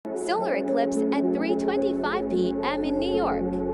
Solar eclipse at 3:25 p.m. in New York.